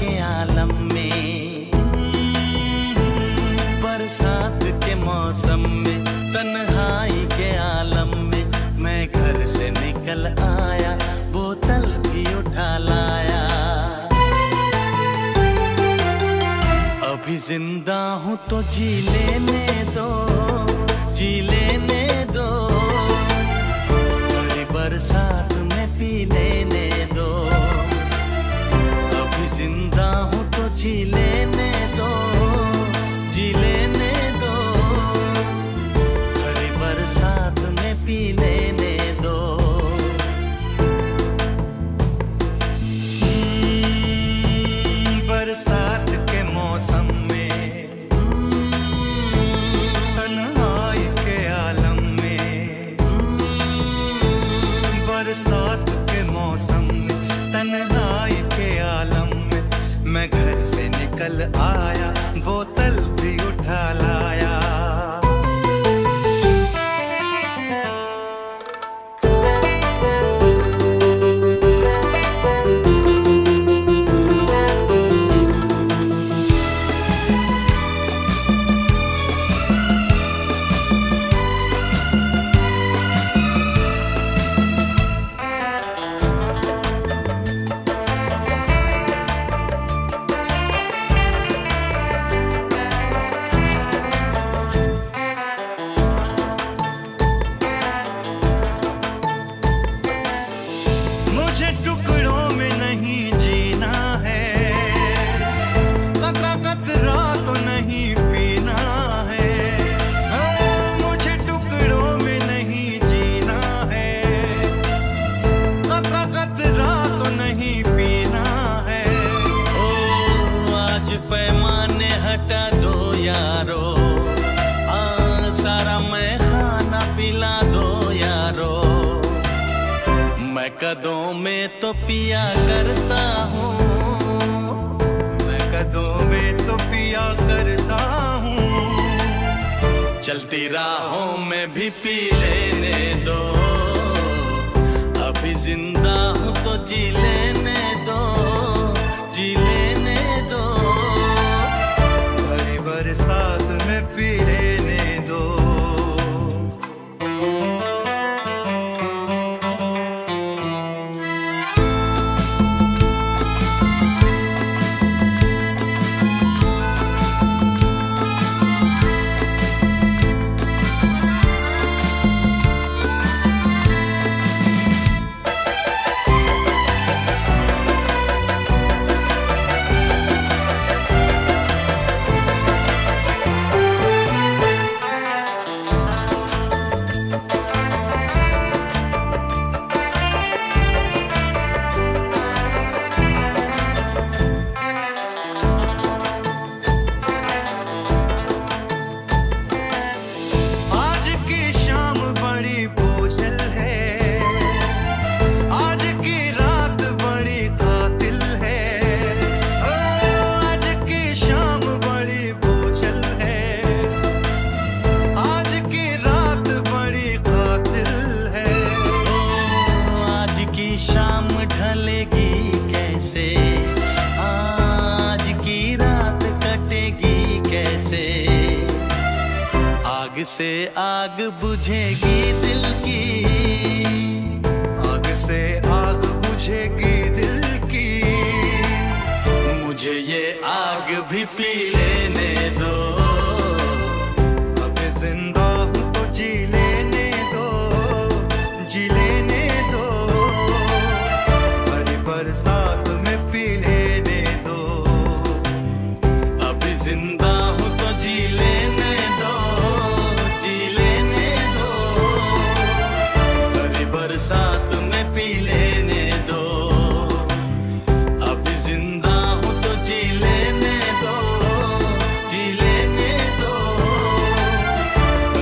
के आलम में, बरसात के मौसम में, तन्हाई के आलम में मैं घर से निकल आया, बोतल भी उठा लाया। अभी जिंदा हूँ तो जी लेने दो, जी लेने दो, हरी बरसात में पी लेने दो। अभी जिंदा हूँ तो जी लेने दो, जी लेने दो, हरी बरसात में पी लेने दो। बरसात के मौसम में, तन्हाई के आलम में, बरसात के मौसम में, तन्हाई के आलम में मैं घर से निकल आया, बोतल भी उठा लाया। मुझे टुकड़ों में नहीं जीना है, कतरा कतरा तो नहीं पीना है। मुझे टुकड़ों में नहीं जीना है, कतरा कतरा तो नहीं पीना है। ओ आज पैमाने हटा दो यारो, सारा मैं खाना पिला दो यारो। मैं कदों में तो पिया करता हूँ, मैं कदों में तो पिया करता हूँ। चलती राहों में भी पी लेने दो। अभी जिंदा हूँ तो जी लेने दो, जी लेने दो, हरी बरसात में पी लेने दो। शाम ढलेगी कैसे, आज की रात कटेगी कैसे। आग से आग बुझेगी दिल की, आग से आग बुझेगी दिल की। मुझे ये आग भी पी लेने दो। अब जिंदा हूँ तो जी लेने दो, जी लेने दो, हरी बरसात में पी लेने दो। अभी जिंदा हूँ तो जी लेने दो, जी लेने दो, हरी बरसात में पी लेने दो। अभी जिंदा हूँ तो जी लेने दो, जी लेने दो,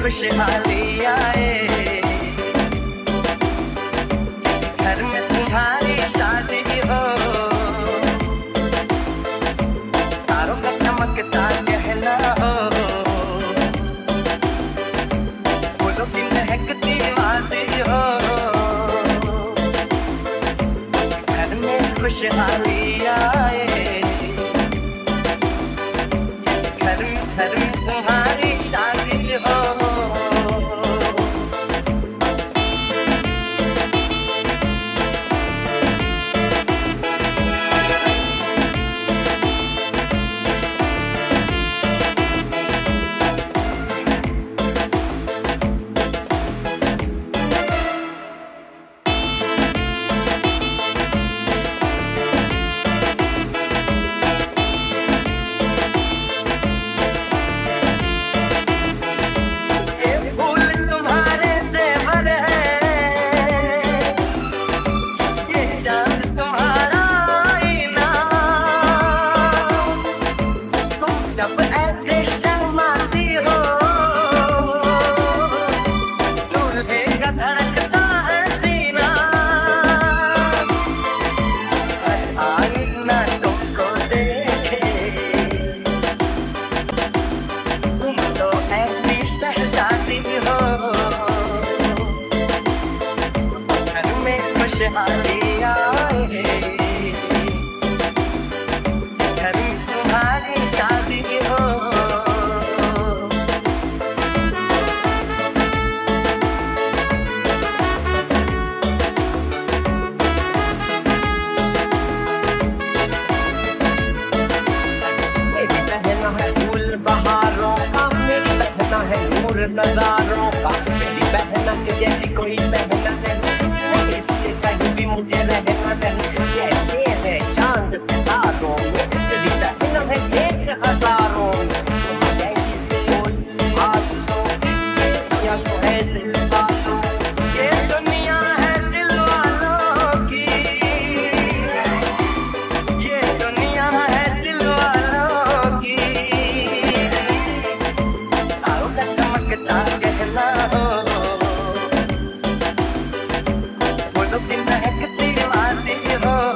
खुशहाली आए, घर में तुम्हारी शादी हो, तारों का चमकता गहना हो, फूलों की महकती वादी हो, घर में खुशहाली आए, घर में तुम्हारी शादी हो। खुशहाली आए, घर में तुम्हारी शादी हो। मेरी बहना है फूल बहारों का, मेरी बहना है नूर नजारों का, मेरी बहना के जैसी कोई बहना नहीं, कहीं भी मुझे रहना नहीं, कैसे है चांद सितारों में, तेरी बहना है एक हजारों में, या तो है दिल वालों, ये दुनिया है दिल वालों की, ये दुनिया है दिल वालों की, तारों का चमकता गहना हो, महकती वादी हो।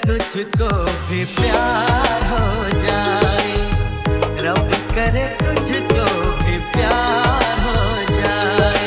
तुझको भी प्यार हो जाए, रब करे तुझको भी प्यार हो जाए।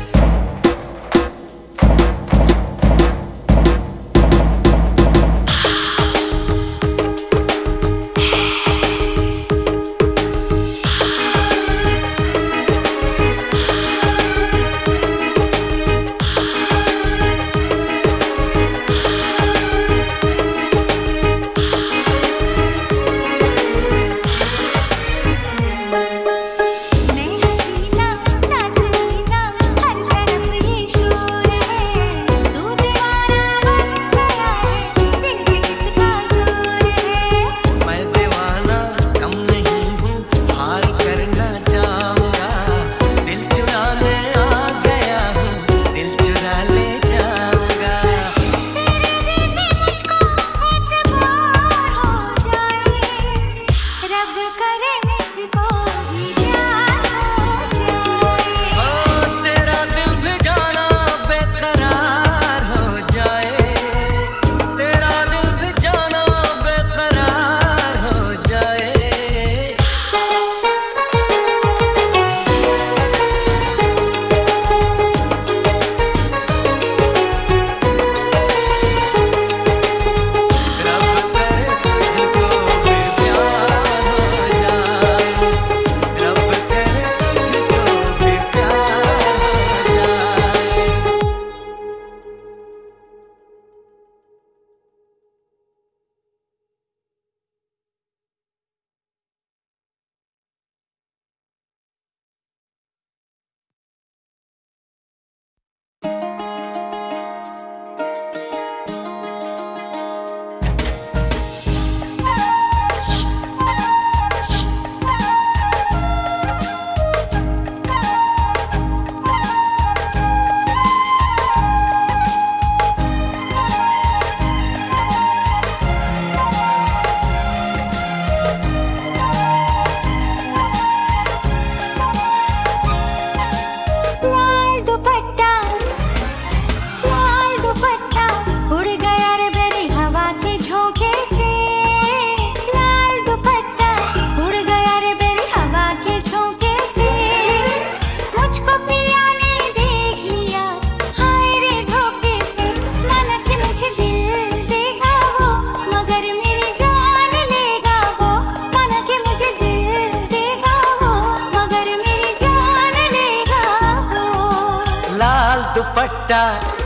दुपट्टा,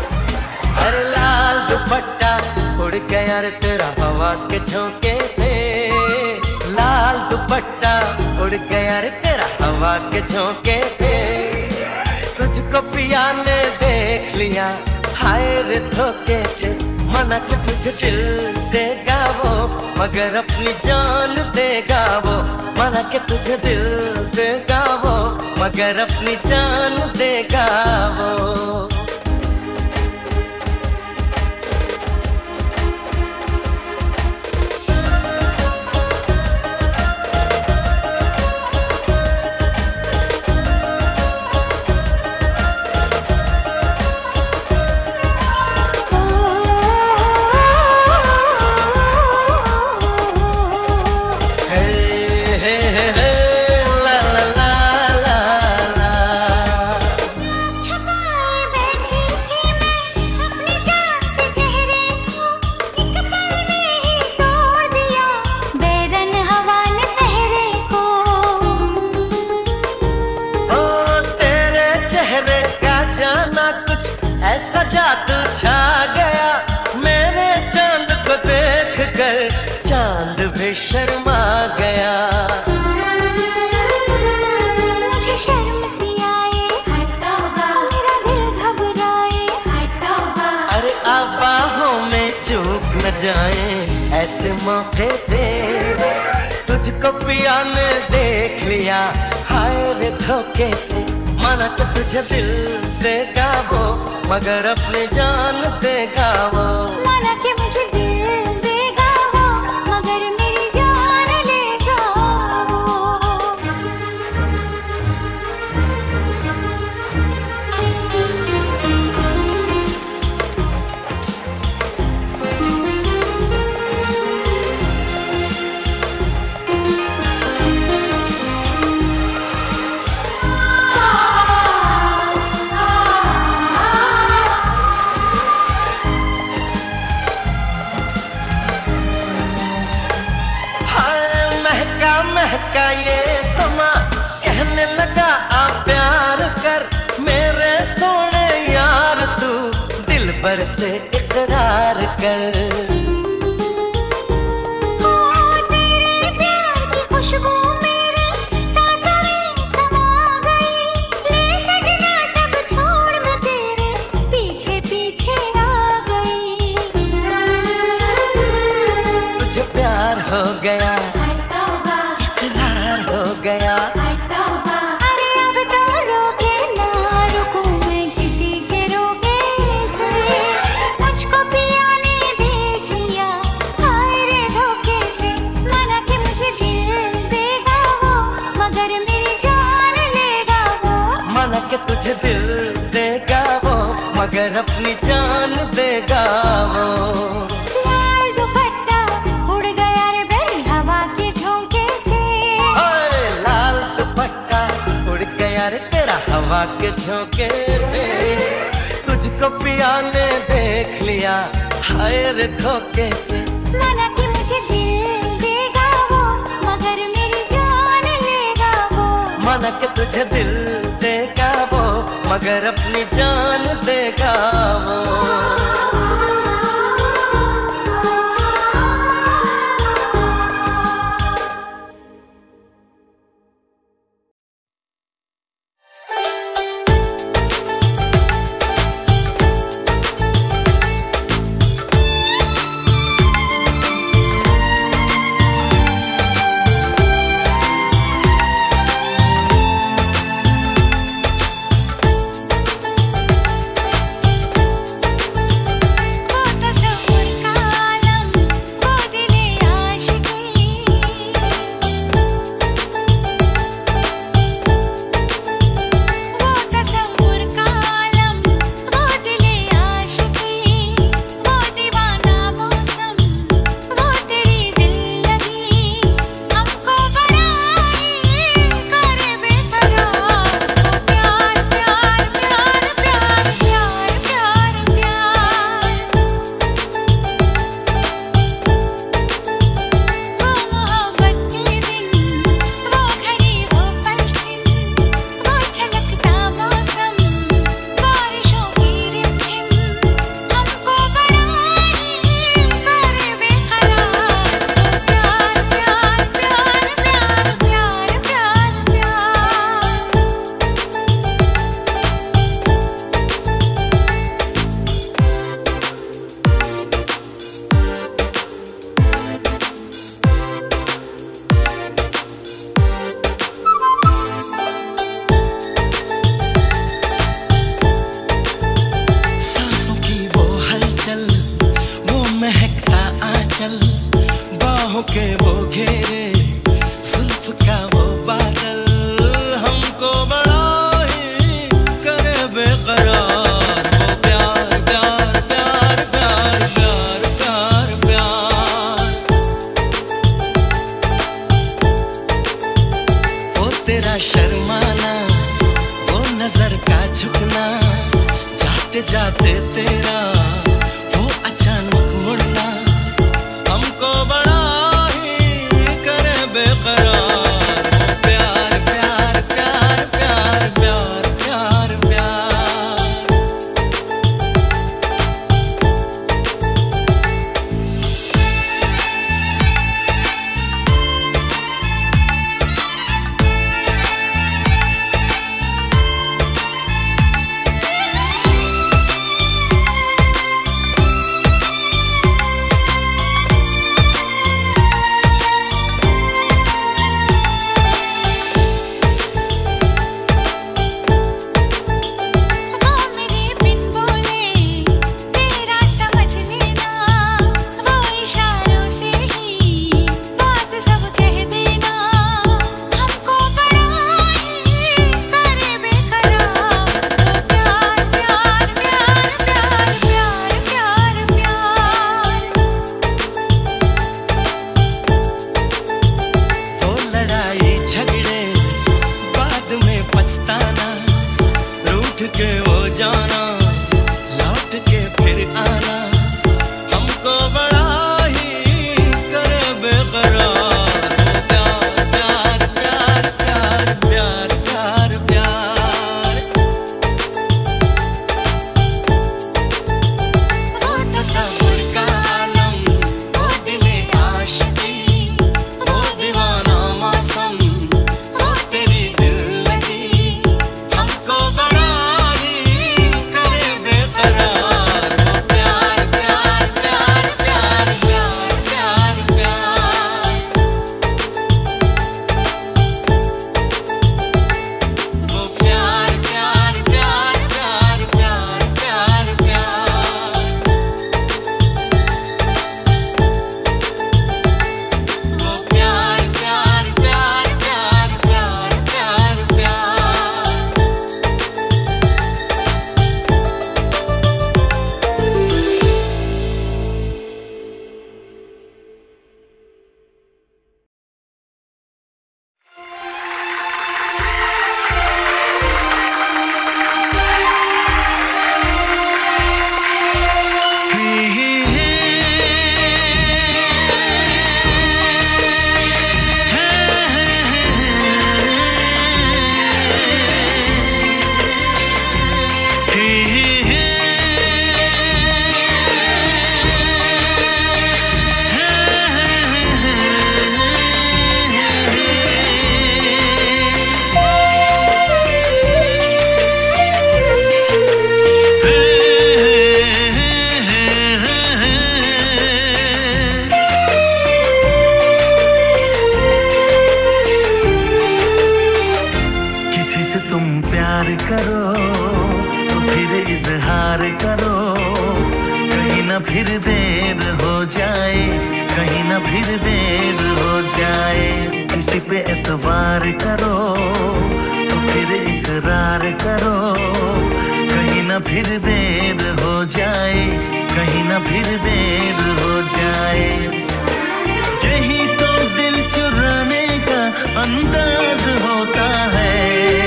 अरे लाल दुपट्टा उड़ गया रे तेरा हवा के झोंके से। लाल दुपट्टा उड़ गया रे तेरा हवा के झोंके से। तुझको पिया ने देख लिया हाय रे धोखे से। मना के तुझे दिल देगा वो मगर अपनी जान देगा वो। मना के तुझे दिल देगा वो मगर अपनी जान देगा वो। ऐसा जादू छा गया मेरे चांद को देख कर चांद भी शर्मा गया। मुझे शर्म सी आए मेरा दिल घबराए। अरे अब बाहों में चूक न जाए ऐसे मौके से। तुझको पिया ने देख लिया हाय रे धोखे से। माना तो तुझे दिल देगा वो मगर अपनी जान देगा वो। माना कि मुझे दिल देगा वो मगर मेरी जान लेगा वो। हो गया, इकरार हो गया। अरे अब तो रोके ना रुकूं मैं किसी के रोके से, मुझको पिया ने देख लिया हाय रे धोखे से। माना कि मुझे दिल देगा वो, मगर मेरी जान लेगा वो। माना कि तुझे दिल देगा वो, मगर अपनी जान देगा वो। लाल दुपट्टा उड़ गया रे बेरी हवा के झोंके से। ओए लाल दुपट्टा उड़ गया रे तेरा हवा के झोंके से। तुझको पिया ने देख लिया हाय रे धोखे से। माना कि मुझे दिल देगा वो, मगर मेरी जान लेगा वो। माना कि तुझे दिल देगा वो, मगर अपनी जान देगा वो। के वो घेरे जुल्फ का वो बादल हमको बड़ा ही करे बेकरार। वो प्यार प्यार प्यार प्यार प्यार प्यार प्यार, वो तेरा शर्माना, वो नजर का झुकना, जाते जाते तेरा वो अचानक मुड़ना हमको बड़ा बेकरार। प्यार प्यार प्यार प्यार प्यार प्यार प्यार, ना फिर देर हो जाए। किसी पे एतबार करो तो फिर इकरार करो, कहीं ना फिर देर हो जाए, कहीं ना फिर देर हो जाए। यही तो दिल चुराने का अंदाज होता है।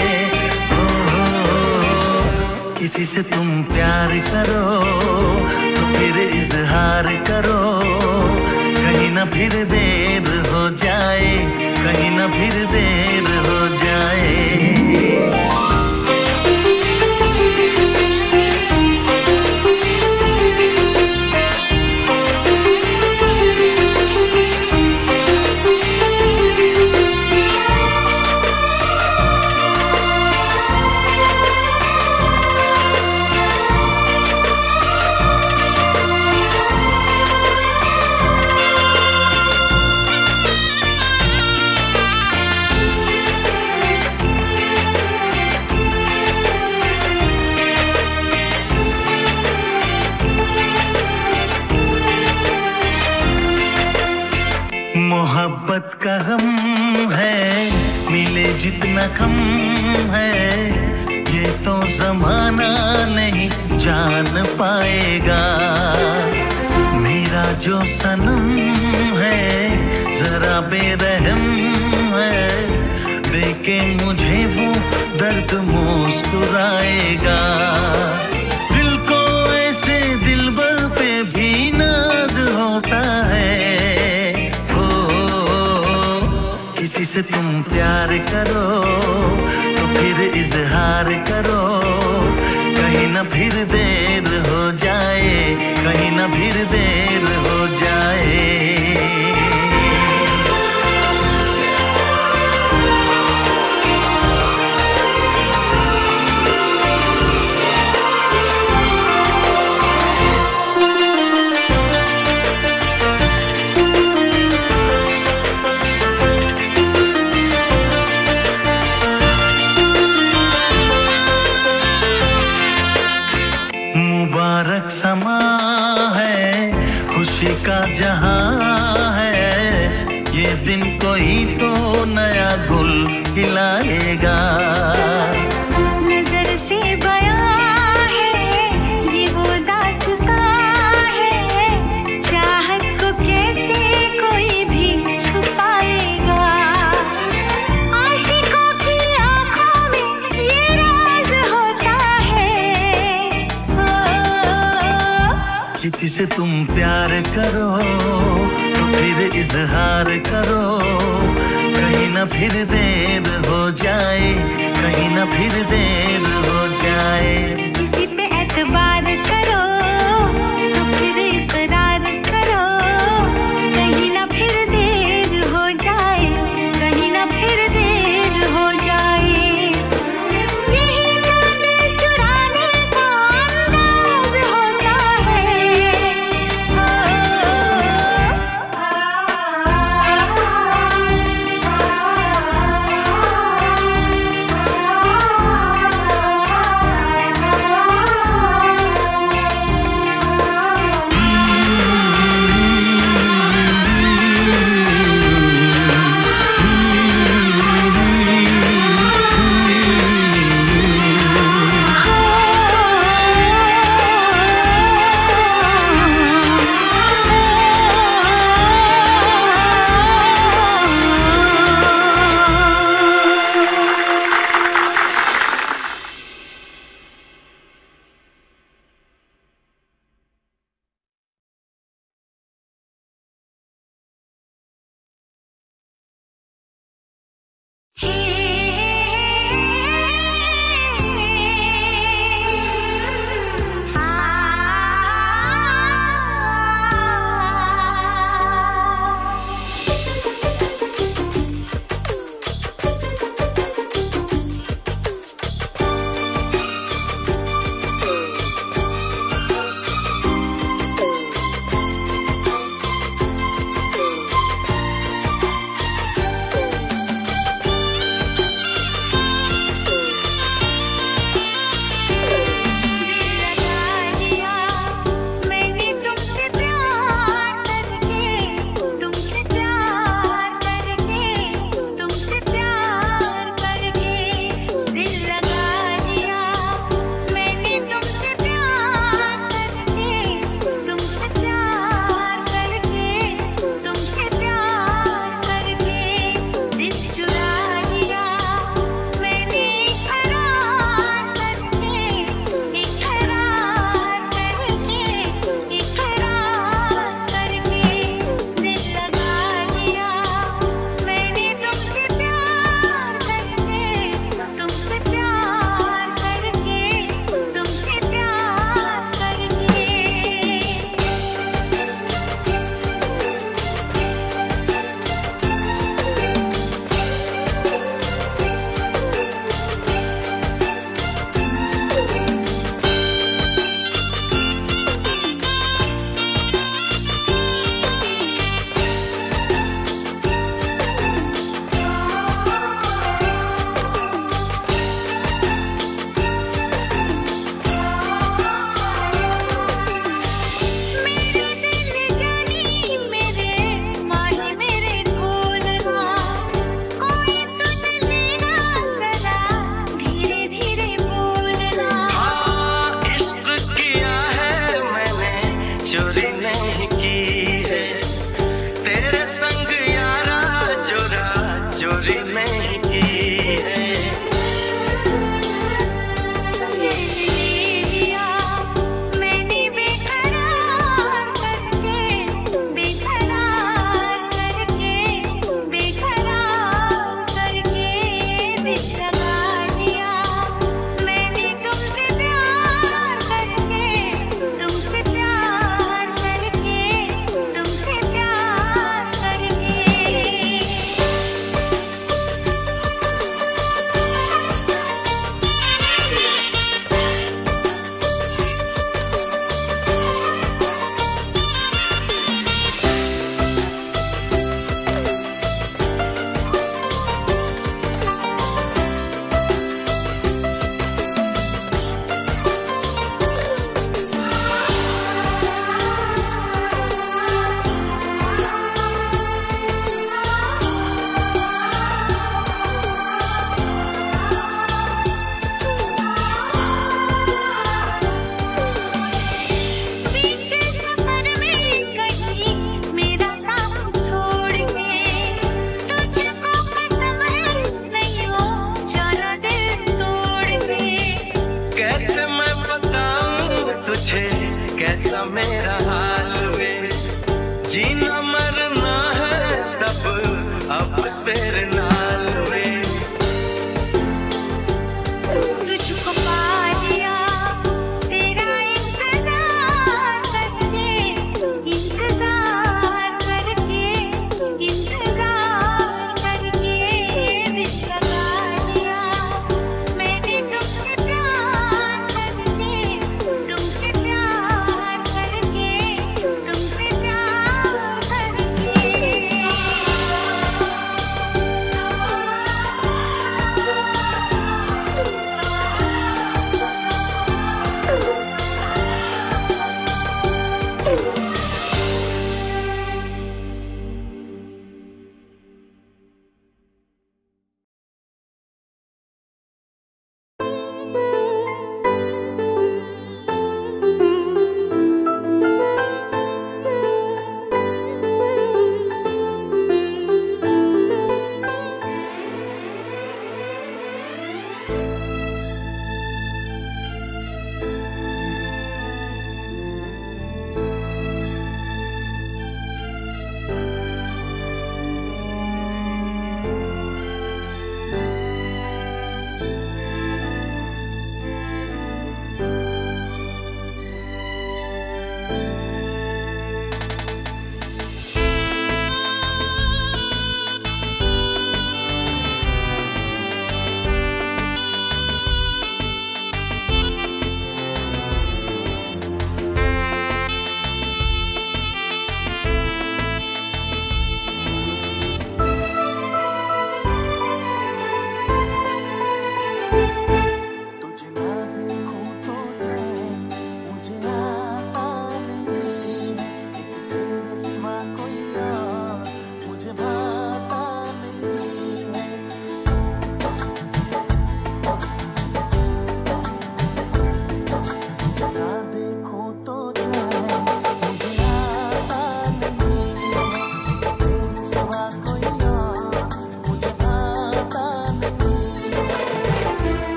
किसी से तुम प्यार करो तो फिर इजहार करो, कहीं ना फिर देर हो जाए, कहीं ना फिर देर हो जाए। मोहब्बत का गम है, मिले जितना कम है, ये तो जमाना नहीं जान पाएगा। मेरा जो सनम है जरा बेरहम है, देखे मुझे वो दर्द मुस्कुराएगा। दिल को ऐसे दिलबर पे भी नाज होता है। किसी से तुम प्यार करो तो फिर इजहार करो, कहीं ना फिर देर हो जाए, कहीं ना फिर देर हो जाए। मुबारक समा है, खुशी का जहां है, ये दिन कोई तो नया गुल खिलाएगा। नजर से बयां है ये वो दास्तां है, चाहत को कैसे कोई भी छुपाएगा। आशिकों की आंखों में ये राज होता है। किसी से तुम प्यार करो तो फिर इजहार करो, कहीं ना फिर देर हो जाए, कहीं ना फिर देर हो जाए। किसी पे एतबार करो तो फिर इकरार करो, कहीं ना फिर देर हो जाए, कहीं ना फिर देर हो जाए। यही तो दिल चुराने का अंदाज होता है।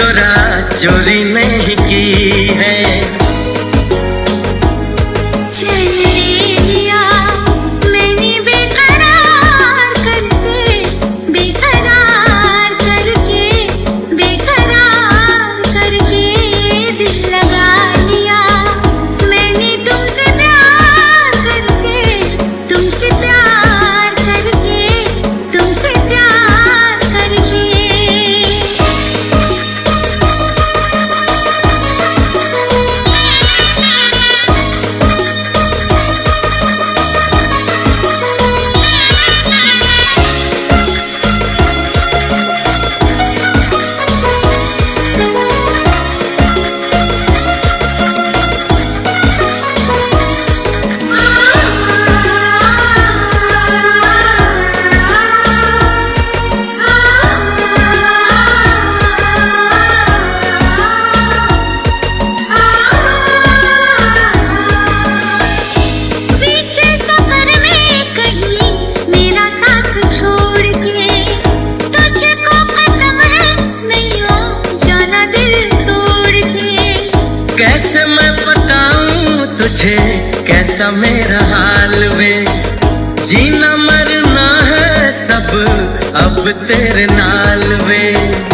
चोरा चोरी नहीं की है। कैसे मैं बताऊं तुझे कैसा मेरा हाल वे, जीना मरना है सब अब तेरे नाल वे।